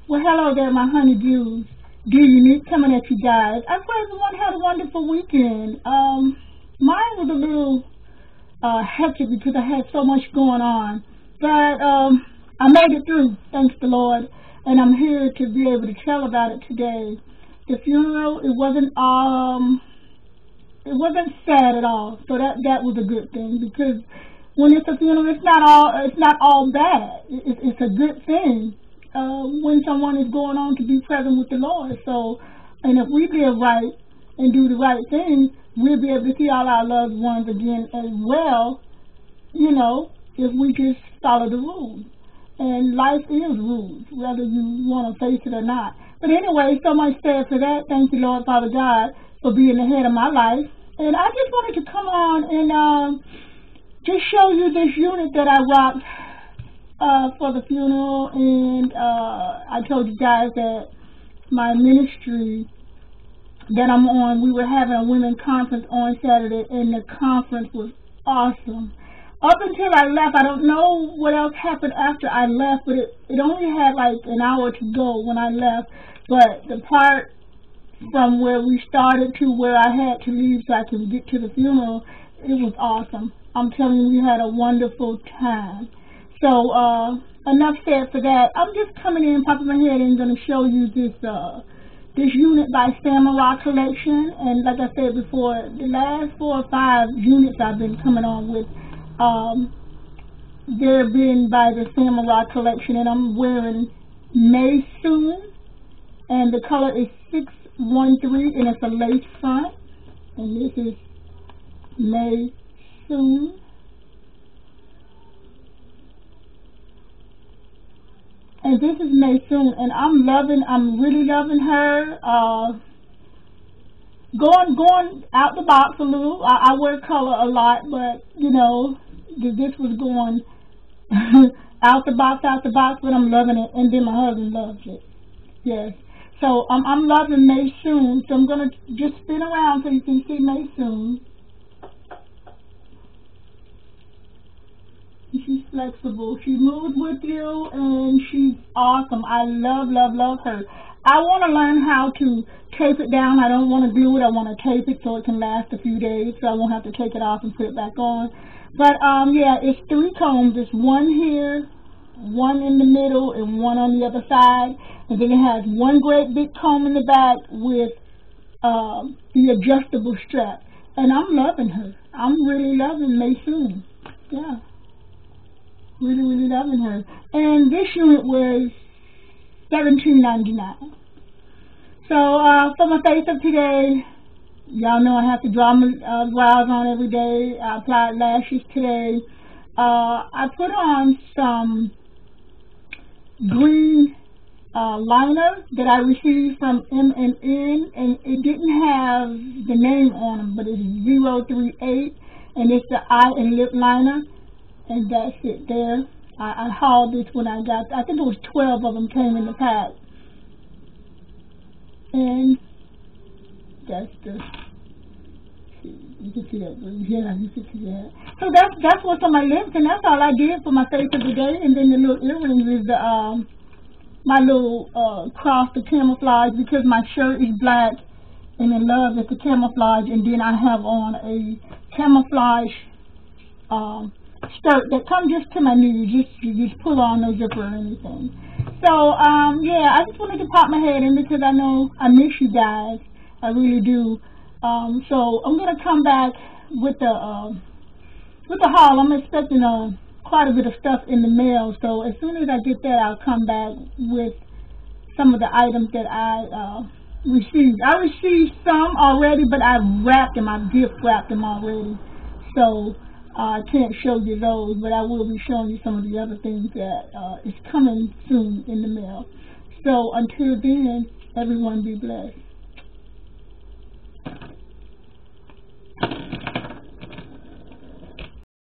Well, hello there, my honeydews. Dear Unique coming at you guys. I pray everyone had a wonderful weekend. Mine was a little hectic because I had so much going on, but I made it through, thanks the Lord, and I'm here to be able to tell about it today. The funeral, it wasn't sad at all, so that was a good thing, because when it's a funeral, it's not all bad. It's a good thing when someone is going on to be present with the Lord. So, and if we live right and do the right thing, we'll be able to see all our loved ones again as well, if we just follow the rules. And life is rules, whether you want to face it or not. But anyway, so much said for that. Thank you, Lord Father God, for being the head of my life. And I just wanted to come on and just show you this unit that I rocked for the funeral. And I told you guys that my ministry that I'm on, we were having a women's conference on Saturday, and the conference was awesome. Up until I left, I don't know what else happened after I left, but it only had like an hour to go when I left. But the part from where we started to where I had to leave so I could get to the funeral, it was awesome. I'm telling you, we had a wonderful time. So enough said for that. I'm just coming in, popping my head in, going to show you this unit by Samurai Collection. And like I said before, the last 4 or 5 units I've been coming on with, they're been by the Samurai Collection, and I'm wearing Maysoon, and the color is 613, and it's a lace front, and this is Maysoon. And this is Maysoon, and I'm really loving her. Going out the box a little. I wear color a lot, but this was going out the box, but I'm loving it. And then my husband loves it. Yes. So I'm loving Maysoon. So I'm gonna just spin around so you can see Maysoon. She's flexible. She moves with you, and she's awesome. I love her. I want to learn how to tape it down. I don't want to glue it. I want to tape it so it can last a few days, so I won't have to take it off and put it back on. But yeah, it's 3 combs. It's one here, one in the middle, and one on the other side. And then it has one great big comb in the back with the adjustable strap. And I'm loving her. I'm really loving Maysoon. Yeah. Really loving her. And this unit was $17.99. So for my face of today, y'all know I have to draw my brows on every day. I applied lashes today. I put on some green liner that I received from M&N, and it didn't have the name on them, but it's 038, and it's the eye and lip liner. And that's it there. I hauled this when I think it was 12 of them came in the pack. And that's you can see that, yeah, you can see that. So that's what's on my lips, and that's all I did for my face of the day. And then the little earrings is my little cross, the camouflage, because my shirt is black, and I love it's the camouflage. And then I have on a camouflage skirt that comes just to my knees. You just pull on no zipper or anything. So yeah, I just wanted to pop my head in because I know I miss you guys. I really do. So I'm gonna come back with the haul. I'm expecting quite a bit of stuff in the mail. So as soon as I get that, I'll come back with some of the items that I received. I received some already, but I wrapped them. I gift wrapped them already. So I can't show you those, but I will be showing you some of the other things that is coming soon in the mail. So until then, everyone be blessed.